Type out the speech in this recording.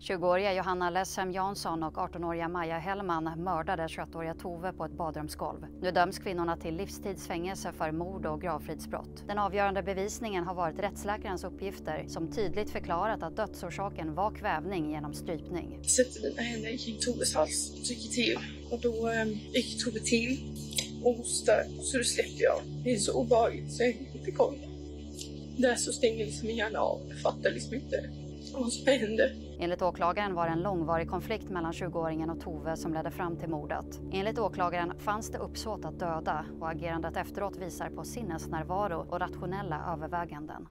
20-åriga Johanna Lessem Jansson och 18-åriga Maja Hellman mördade 21-åriga Tove på ett badrumsgolv. Nu döms kvinnorna till livstidsfängelse för mord och gravfridsbrott. Den avgörande bevisningen har varit rättsläkarens uppgifter som tydligt förklarat att dödsorsaken var kvävning genom strypning. Jag sätter mina händer kring Toves hals och trycker till. Och då gick Tove till och hostade, så då släppte jag. Det är så obehagligt så jag inte kom. Där så stänger liksom min hjärna av. Jag fattar liksom inte vad som hände. Enligt åklagaren var det en långvarig konflikt mellan 20-åringen och Tove som ledde fram till mordet. Enligt åklagaren fanns det uppsåt att döda och agerandet efteråt visar på sinnesnärvaro och rationella överväganden.